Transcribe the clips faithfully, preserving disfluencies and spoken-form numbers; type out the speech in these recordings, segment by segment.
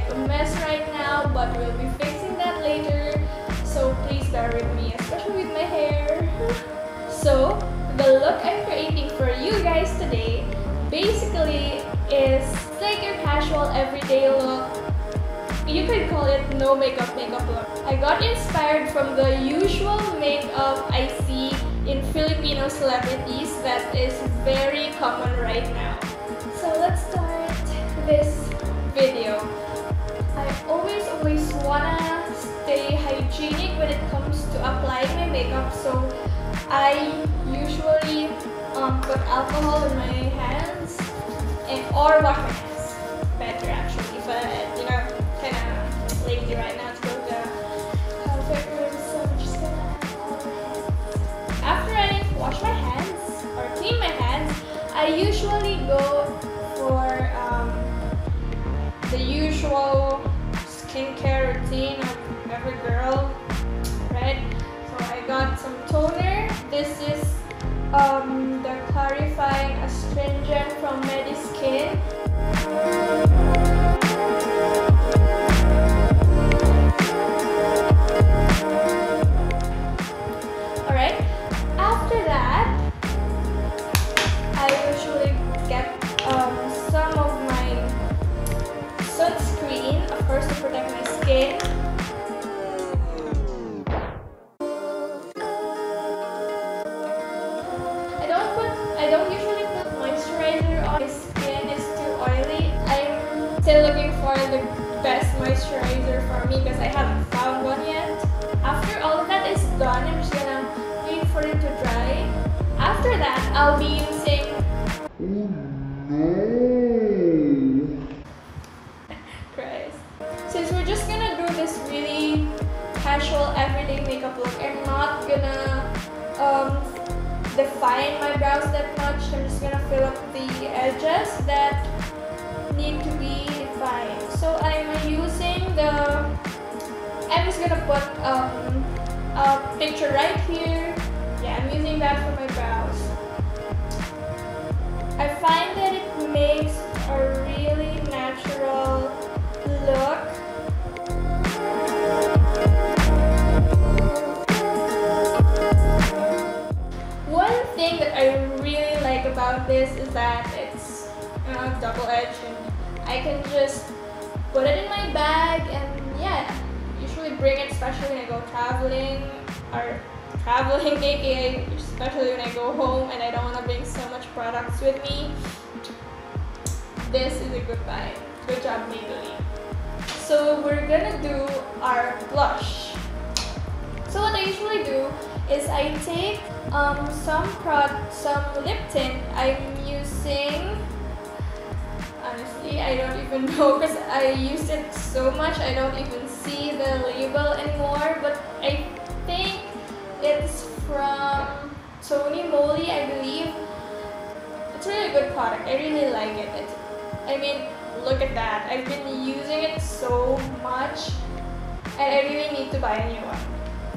a mess right now, but we'll be fixing that later. So please bear with me, especially with my hair. So the look I'm creating for you guys today basically is like your casual everyday look. You could call it no makeup makeup look. I got inspired from the usual makeup I see in Filipino celebrities that is very common right now. So let's start this video. I always always wanna stay hygienic when it comes to applying my makeup, so I usually um, put alcohol in my hands and or wash my hands. Better actually, but you know, kind of lazy right now to go to the comfort room, so I'm just gonna alcohol my hands. After I wash my hands or clean my hands, I usually go for um, the usual skincare routine of every girl, right? So I got some toner. This is um, the clarifying Astringent from Mediskin. Alright, after that, I usually get um, some of my sunscreen, of course, to protect my skin. I don't put, I don't usually put moisturizer on. My skin is too oily. I'm still looking for the best moisturizer for me because I haven't found one yet. After all of that is done, I'm just gonna wait for it to dry. After that, I'll be using Christ. Since we're just gonna do this really casual everyday makeup look, I'm not gonna um, define my brows that much. I'm just gonna fill up the edges that need to be defined. So I'm using the, I'm just gonna put um, a picture right here. Yeah, I'm using that for my brows. I find that it makes a really natural look. One thing that I really like about this is that it's you know, double-edged, and I can just put it in my bag and yeah, usually bring it, especially when I go traveling or traveling, aka especially when I go home and I don't want to bring so much products with me. This is a good buy. Good job, Maybelline. So we're gonna do our blush. So what I usually do is I take um, some prod, some lip tint. I'm using, honestly, I don't even know because I use it so much I don't even see the label anymore, but I think it's from Moly, I believe. It's a really good product. I really like it. It's, I mean, look at that. I've been using it so much and I really need to buy a new one.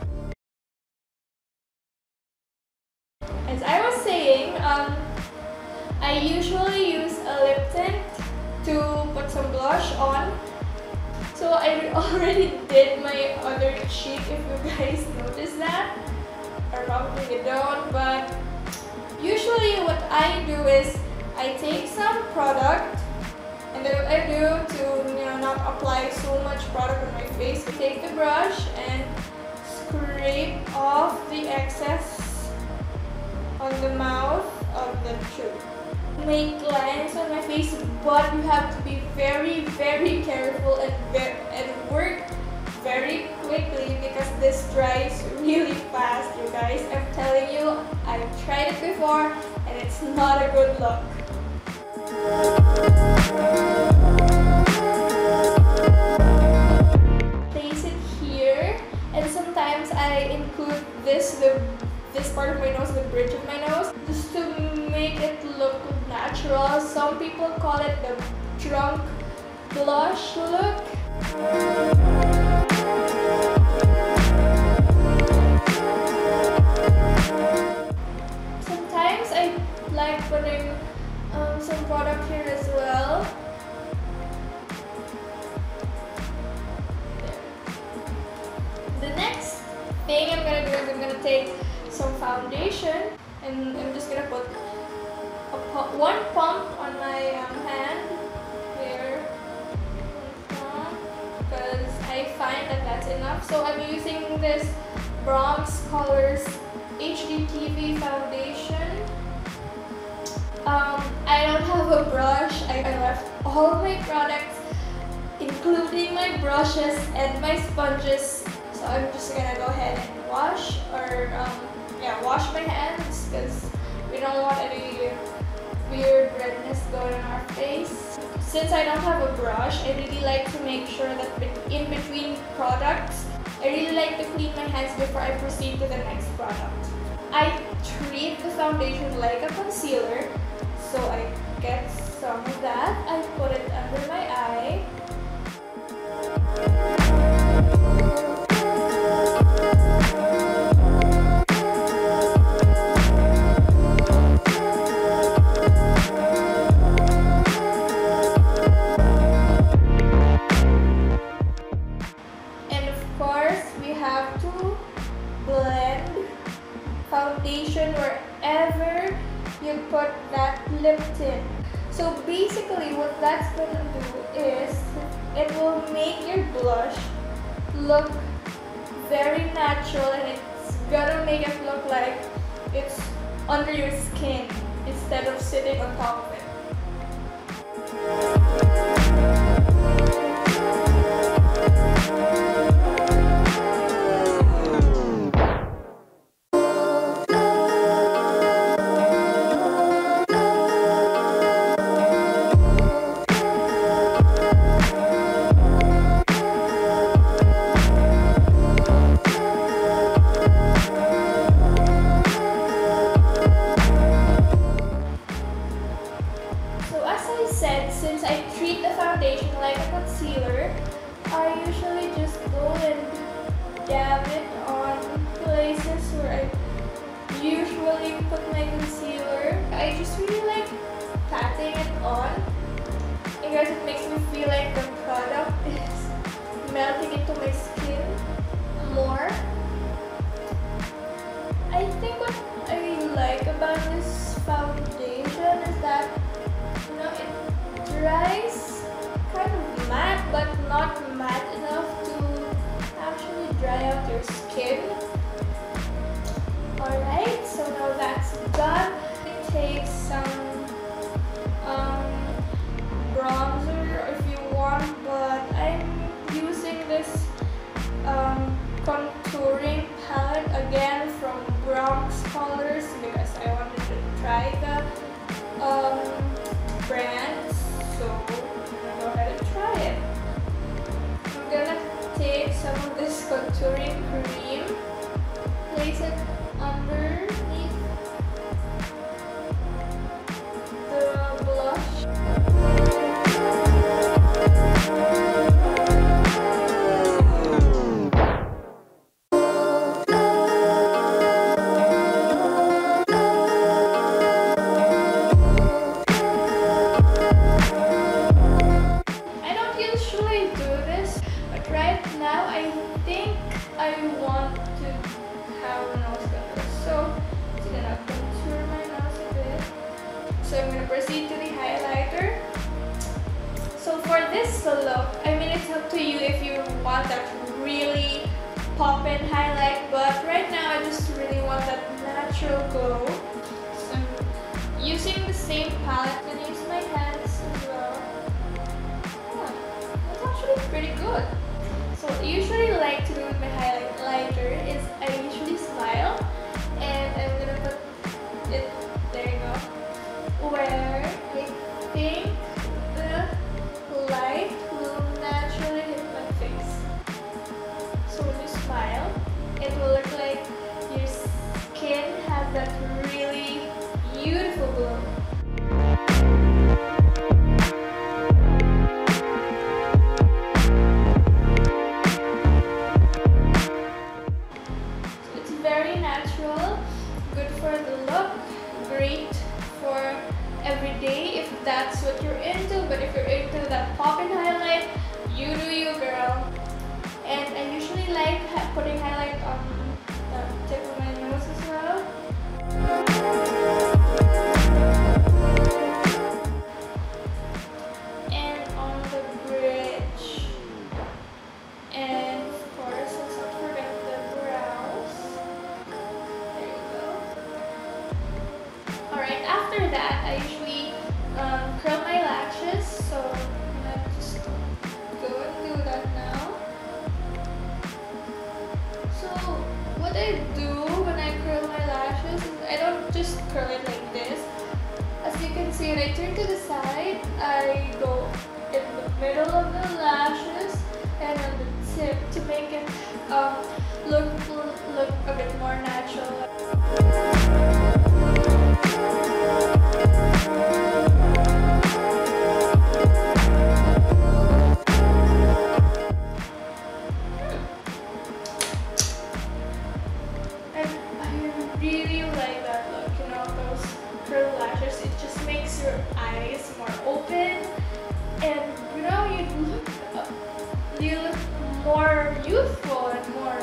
As I was saying, um, I usually use a lip tint to put some blush on. So I already did my other cheek, if you guys noticed that. Or probably you don't, but usually what I do is I take some product, and then what I do to you know not apply so much product on my face, I take the brush and scrape off the excess on the mouth of the tube. Make lines on my face, but you have to be very very careful and, ve and work very quickly because this dries really fast, you guys. I'm telling you, I've tried it before and it's not a good look. Place it here, and sometimes I include this, the this part of my nose, the bridge of my nose, just to make it look natural. Some people call it the drunk blush look. Sometimes I like putting um, some product here as well. take some foundation, and I'm just gonna put a pu one pump on my um, hand here, because I find that that's enough. So I'm using this Bronx Colors H D T V foundation. Um, I don't have a brush. I left all my products, including my brushes and my sponges. So I'm just gonna go ahead and wash, or um, yeah, wash my hands, because we don't want any weird redness going on our face. Since I don't have a brush, I really like to make sure that in between products, I really like to clean my hands before I proceed to the next product. I treat the foundation like a concealer, so I get some of that. I put it under my eye. And of course, we have to blend foundation wherever you put that lip tint. So basically what that's gonna do is it will make your blush look very natural, and it's gonna make it look like it's under your skin instead of sitting on top of it. Since I treat the foundation like a concealer, I usually just go and dab it on places where I usually put my concealer. I just really like patting it on, because it makes me feel like the product is melting into my skin more. I think what I like about this foundation is that, you know, it dries kind of matte, but not matte enough to actually dry out your skin. Alright, so now that's done. It takes some um, bronzer if you want, but I'm using this um, contouring palette again from Bronx Colors, because I wanted to try the um, brand. So I'm gonna go ahead and try it. I'm gonna take some of this contouring cream, place it underneath the blush. So I'm going to proceed to the highlighter. So for this look, I mean, it's up to you if you want that really pop-in highlight, but right now I just really want that natural glow. So I'm using the same palette. I'm going to use my hands as well. Yeah, that's actually pretty good. So what I usually like to do with my highlighter is I usually smile, and I'm going to put it, there you go, where I think the light will naturally hit my face. So when you smile, it will look like your skin has that really beautiful glow. So it's very natural, good for the look, great for every day if that's what you're into. But if you're into that pop-in highlight, you do you, girl. And I usually like putting highlight on the tip of my nose. middle of the lashes and on the tip to make it um, look look a bit more natural. And I really like that look, you know, those curved lashes. It just makes your eyes more open, and you know, you look uh, you look more youthful and more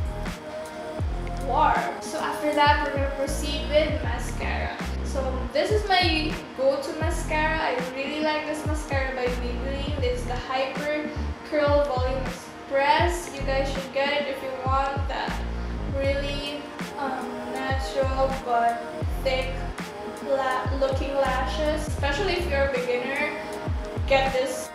warm. So after that, we're gonna proceed with mascara. So this is my go-to mascara. I really like this mascara by Maybelline. This is the Hyper Curl Volume Express. You guys should get it if you want that really um, natural but thick la looking lashes. Especially if you're a beginner, get this.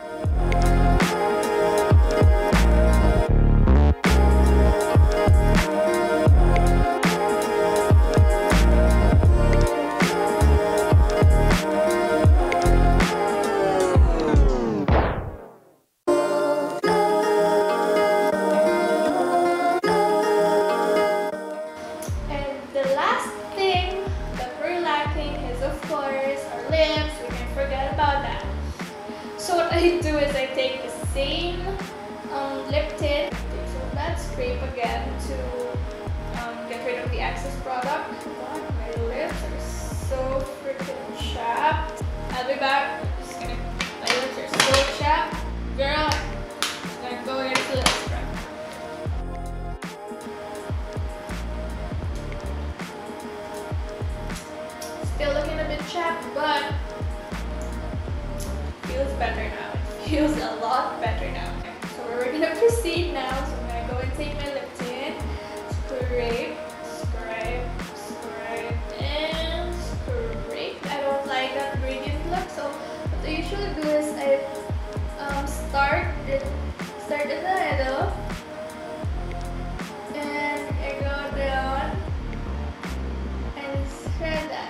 I do is I take the same um, lip tint, so that scrape again to um, get rid of the excess product. God, my lips are so freaking chapped. I'll be back. I'm just gonna, my lips are so chapped. Girl, I'm gonna go against the lip scrub. Still looking a bit chapped, but feels better now. It feels a lot better now. So we're gonna proceed now. So I'm gonna go and take my lip tint, scrape, scrape, scrape, and scrape. I don't like that gradient look, so what I usually do is I um, start it, start in the middle, and I go down and spread that.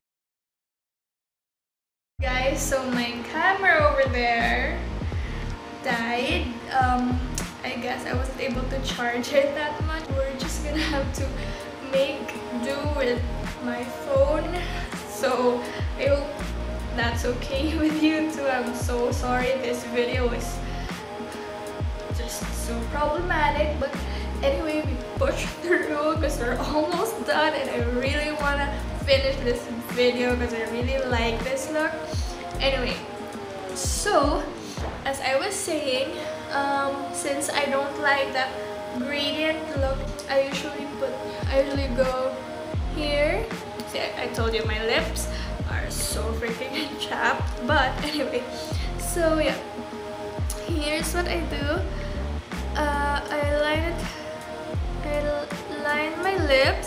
Guys, so my camera over there died. Um, I guess I wasn't able to charge it that much. We're just gonna have to make do with my phone. So I hope that's okay with you too. I'm so sorry this video is just so problematic, but anyway, we pushed through because we're almost done, and I really wanna finish this video because I really like this look. Anyway, so as I was saying, um, since I don't like that gradient look, I usually put, I usually go here. See, I, I told you my lips are so freaking chapped, but anyway, so yeah, here's what I do. Uh, I line it, I line my lips.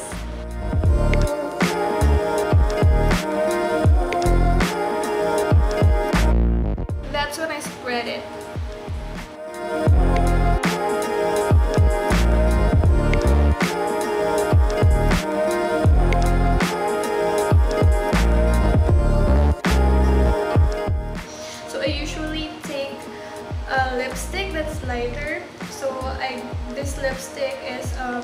That's when I spread it. So I usually take a lipstick that's lighter. So I this lipstick is um,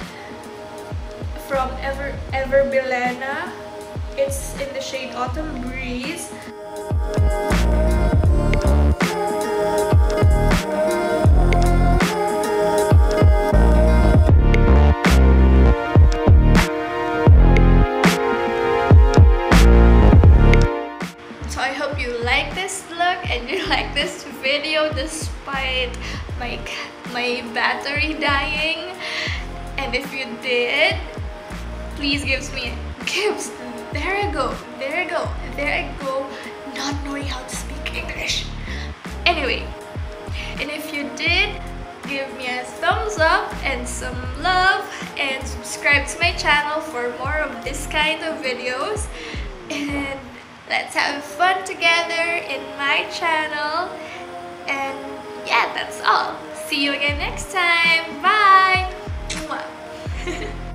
from Ever Ever Belena. It's in the shade Autumn Breeze. And you like this video despite my my battery dying, and if you did, please gives me gives there I go there I go there I go not knowing how to speak English. Anyway, and if you did, give me a thumbs up and some love, and subscribe to my channel for more of this kind of videos, and let's have fun together in my channel. And yeah, that's all. See you again next time. Bye. Mwah.